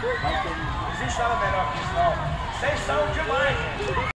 Não existe nada melhor que isso, não. Vocês são demais, gente.